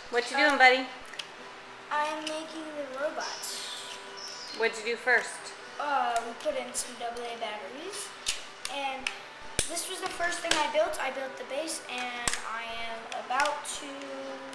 What you doing, buddy? I'm making the robots. What'd you do first? We put in some AA batteries, and this was the first thing I built. I built the base, and I am about to